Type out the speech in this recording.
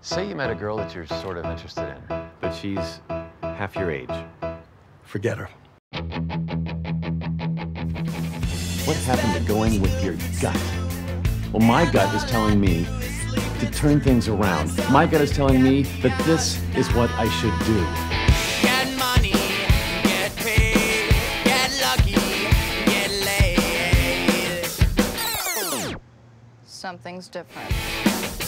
Say you met a girl that you're sort of interested in, but she's half your age. Forget her. What happened to going with your gut? Well, my gut is telling me to turn things around. My gut is telling me that this is what I should do. Get money, get paid, get lucky, get laid. Something's different.